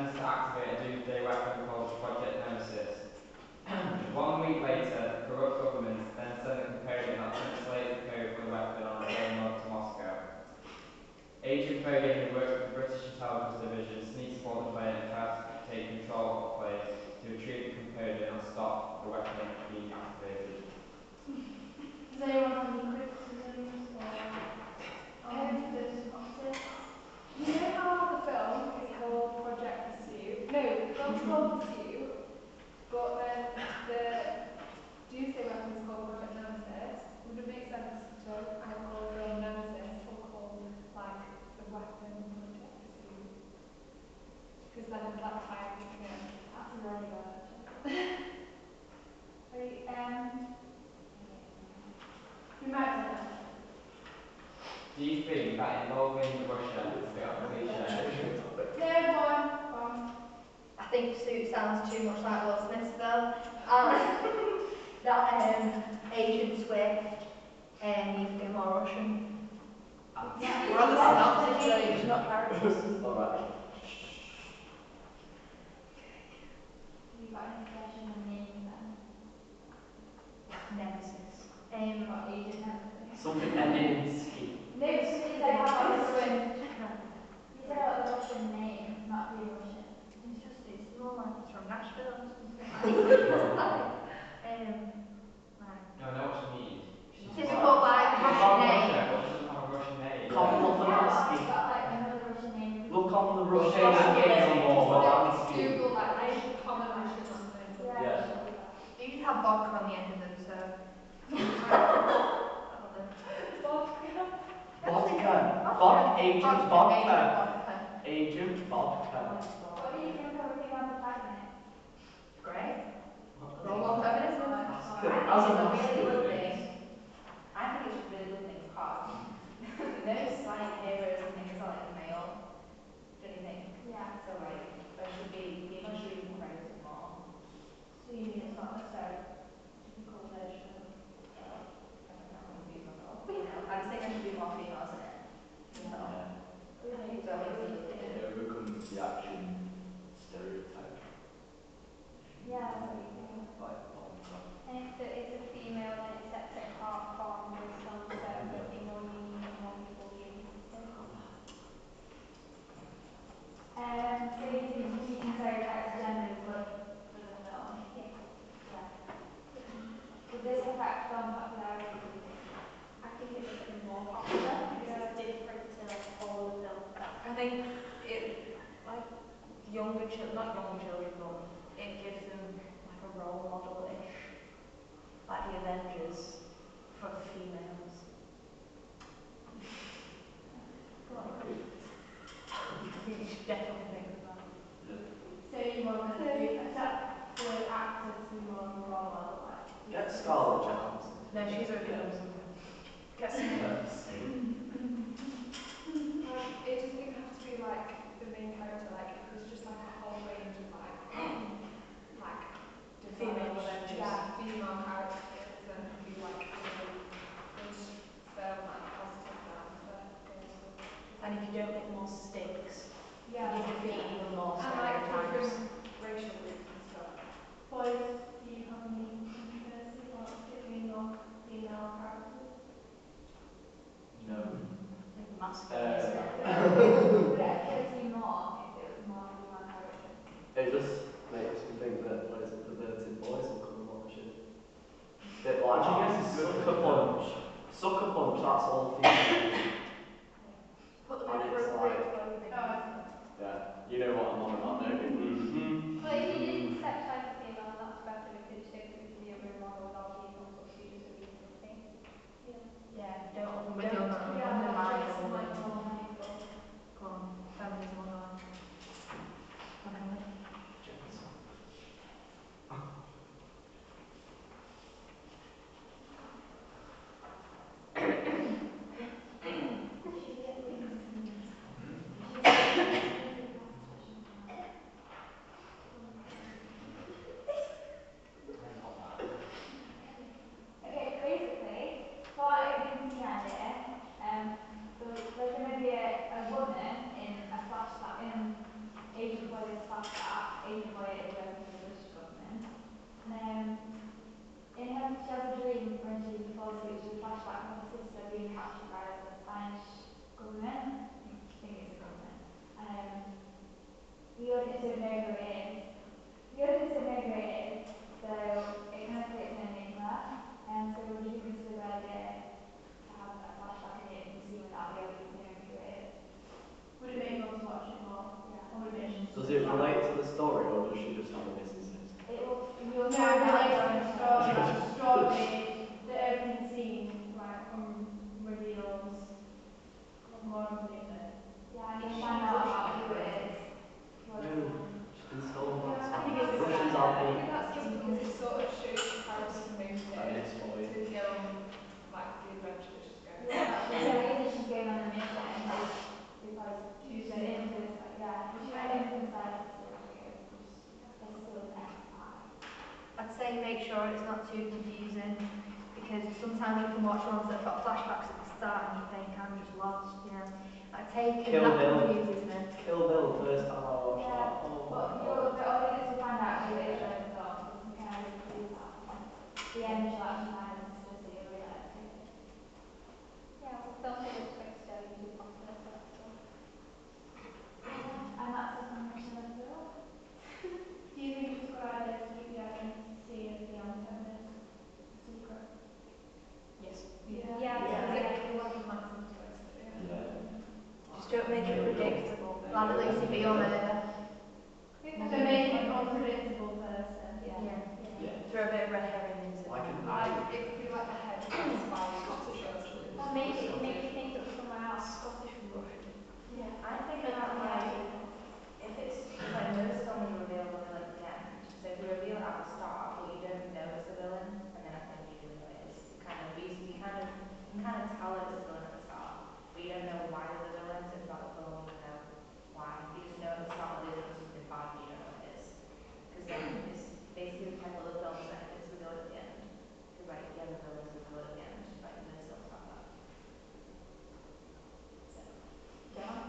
attempts to activate a doomsday weapon called Project Nemesis. 1 week later, the corrupt government then sent a component that translated the code for the weapon on a payload to Moscow. Agent Bogan, who worked with the British Intelligence Division, sneaks aboard the plane and tries to take control of the plane to retrieve the component and stop the weapon being activated. Does anyone have any criticisms or the synopsis? You know how the film is called Project Pursuit? No, the film's called Pursuit, but then the doomsday weapon is called Project Nemesis. Would it make sense to either call the film Nemesis or call like the weapon Project Pursuit? Because then it's like tied together. That's really good. We might say that. Do you think that involving Russia is a bit of a cliche? No, go on. I think Pursuit sounds too much like Will Smith's film. That Agent Swift needs to be more Russian. Yeah, We're on the synopsis page, not characters. Alright. You got any suggestion on names then? Nemesis. What agent Nemesis? Something Neminsky. No, you said have a Russian. You said a Russian name, not be Russian. It's more like it's from Nashville or something. Right. No, I know what she means. Typical like Russian name. Russia, but she doesn't have a Russian name. Yeah, it's got like another Russian name. Look on the Russian Russian name or Polanski. Google like common Russian last names. Yeah. You should have vodka on the end of them, so. Agent Vodka. Agent Vodka. What do you think of a female protagonist? Great. Roll on feminism. As a masculine name. I think it's a really good thing because most like heroes and things are like male. Don't you think? Yeah. So like there should be female should be credited more. So you mean it's not a typical version of I don't know, I'm confused myself. But you know, I just think there should be more females in it. So I think so It overcomes the action stereotype. Yeah, that's what you think. Like vodka. And if it's a female, then it sets it apart from those films, so there'll be more unique and more people being interested. So you think using stereotypes of gender is good for the film? Yeah. Yeah. Would this affect film popularity, do you think? I think it makes them more popular because it's different to like all the films that I think it, like, younger children, not younger children, but it gives them like a role model-ish, like the Avengers for the females. Go on. I think you should definitely think of that. So you want the actors to be more of a role model, like? Get Scarlett Johansson. No, she's already done something. Get some It doesn't even have to be like the main character, like if there's just like a whole range of like Female developed, Avengers. yeah, female characters, then it'd be like really good film, like positive down to those. And if you don't make more stakes, Yeah. you defeat even more And like stereotypes. different racial groups and stuff. Boys, do you have any controversy about giving your female characters? No. Masculine. Would it appeal to you more if it was more female characters? It just makes me think that loads of perverted boys will come and watch it. Bit like Sucker Punch. Sucker Punch, that's all female. Put them And in it's for a like- break while you're Oh, Yeah, you know what I'm on about, don't you? But if you didn't sexualize the female, that's better because you don't need to be a role model without being on such views of being something. Yeah, don't yeah, undermine just all like the. more people. Go on, feminism online. Okay. Should we get the Okay, basically, for our agency idea, aged boy is working for the British government. She has a dream when she falls asleep, she has a flashback of her sister being captured by the Spanish government. I think it's the government. The audience don't know who it is. The audience don't know who it is, so it kind of creates an enigma. So would you think this is a good idea to have a flashback in the opening scene without the audience knowing who it is? Would it make you want to watch it more? Yeah. Or would it make you Does it relate to the story, or does she just have a missing sister? It will, you'll No, find it out relates to during the the story. Like the story, the opening scene, like reveals more of the innocent. Yeah, and you'll find out about who it is. towards the No. end. She's been stolen by Yeah, I Spanish. think it's Russians I are think big. that's good because it sort of shows the character's motive And it's for you. to go on like the adventure that she's going on. Yeah, there's a reason she's going on a mission because Tuesday. the influence, like, yeah, she might influence her sister to go. Her sister was an ex-spy. I'd say make sure it's not too confusing because sometimes you can watch ones that have got flashbacks at the start and you think I'm just lost, you know. Like take Kill that Bill. confuses me. Kill Bill, first time I watched Yeah, that. Oh my but god. the audience will find out who it is during the film, so you can kind of clues that. At the end, she'll actually find her sister, so you'll realise who it is. Yeah, well, films are just quick, so usually popular, so that's all. And that's the summation of the film. Do you think it's a good idea to keep the identity of the antagonist a secret? Yes. Yeah. Yeah, Because Yeah. it was a massive twist at the end. Just don't make it predictable. Like at least it'd be on there. So make it an unpredictable person. Yeah. Yeah. Throw a bit of red herring into Like it. an Like, Irish. it could be like the head of the spy Scottish, actually. Or maybe you think it was somewhere else. Scottish from Russian. Yeah. I think But about yeah. like if it's like most films reveal the villain at the end. So if you reveal it at the start, but you don't know it's the villain, and then I think usually know it is. You kind of tell it's the villain at the start, but you don't know why they're the villain. So throughout the film, you know why. You just know at the start that they've done something bad, but you don't know what it is. Because then it's basically like other films that it's the villain at the end. Because like yeah, the villain's the villain at the end, but most films have that. So John?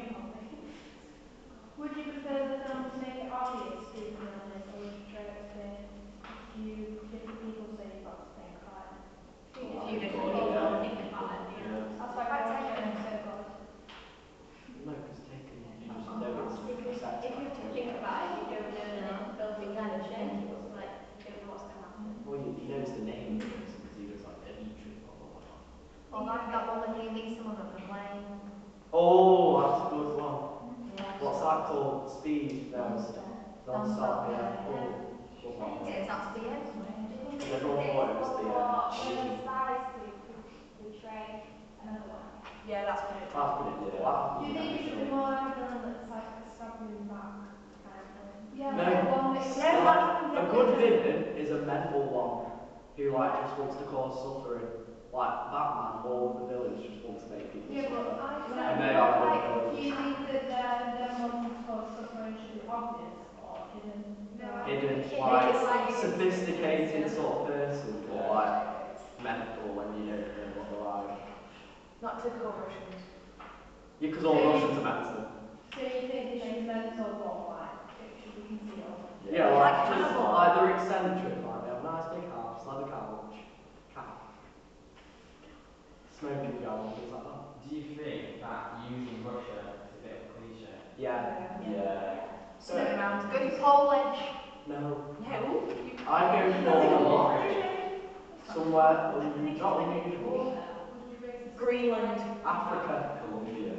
Would you prefer the film to make it obvious who the villain is, or would you try to explain a few different people so you've got to think about it? a few different Oh, people. yeah. Think about it, Yeah. That's why Quite Watchmen technical. is so good. No, because taken, you just know it's Because set if you have to think about it, you don't know the film You will kind of change. think it. Like, you don't know what's going to happen. Well, he knows the name of the person because he goes like Dimitri, blah blah blah. Or like that one when he meets someone on the plane. Oh, that's a good one. Yeah. What's that called? Speed? No, non-stop, yeah. Yeah. Oh, good one. Yeah, it's not to be it. Because everyone thought it was the When the spies betray another one. Yeah, that's what it is. That's predictable. That happens Do you in think every it should be film. more like a villain that's like a stab you in the back kind of thing? Yeah, No. like one that you Yeah, Like, a good villain is a mental one who like just wants to cause suffering. Like Batman, all of the villains just want to make people Yeah, but suffer. I And they are good like, villains. do you think that them wanting to cause suffering should be obvious or hidden? No. Hidden, Make it like like sophisticated yeah. sort of person, but like mental when you don't know what they're like. Not typical Russians. Yeah, because all Russians are mental. So you think they should be mental, but like it should be concealed? Yeah, Like like just Hannibal. like they're eccentric, like they have a nice big house, leather couch, cat, smoking gun, things like that. Do you think that using Russia is a bit of a cliche? Yeah. Yeah. So Go Polish. no, No. I go for somewhere not unusual. Would you raise the Greenland. Africa, Colombia.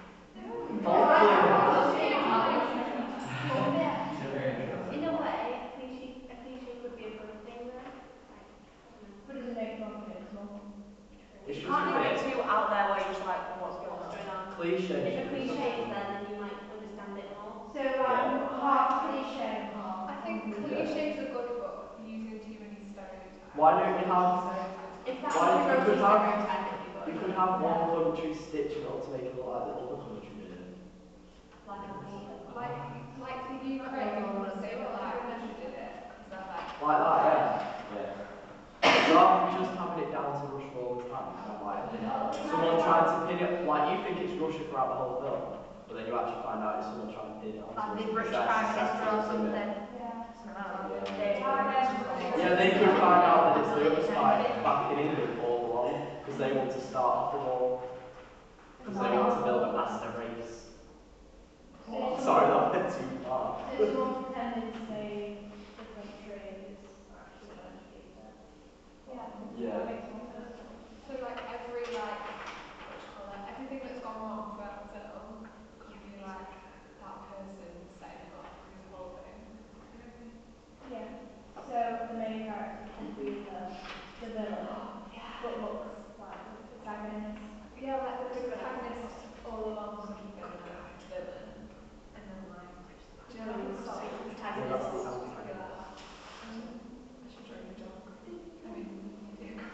In a way, a cliche could be a good thing though. Like, But does it make it more predictable? It's You just can't a have it bit too out there where you're just like, what's going what's on? going on? cliche. If a cliche is there, then you might understand it more. So like half cliche and half. I think cliches are good, but using too many stereotypes. Why don't you have? If that Why was a you Russian could have? stereotype, it'd be good. You could have one country stitching up to make it look like the other country did it. Like a Like the Ukraine ones, they were like, Russia did it, because they're like, Like that, yeah. Yeah. Rather than just having it down to Russia all the time, you know, like someone tried to pin it, like you think it's Russia throughout the whole film, but they then you actually find out it's someone trying to pin it on Like the someone British because Prime they're Minister or successful, something. Yeah. Something like that. Yeah. Yeah. Yeah, they could find out that it's the other side back in England all along because they want to start off the war because they want to build a master race. Sorry, that went too far. So someone pretending to save the country is actually going to be the Yeah. Yeah. That makes more sense. So like every like what do you call it? Everything that's gone wrong throughout the film could be like that person setting it up through the whole thing. Yeah. So the main character could be the villain, but looks like the protagonist. Yeah, like the protagonist all along could have been like the villain, and then like do you know like Sorry, the protagonist. that sounds like yeah. I should join the dog. I mean, you do.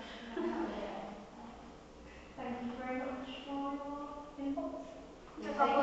Thank you very much for your input. No problem.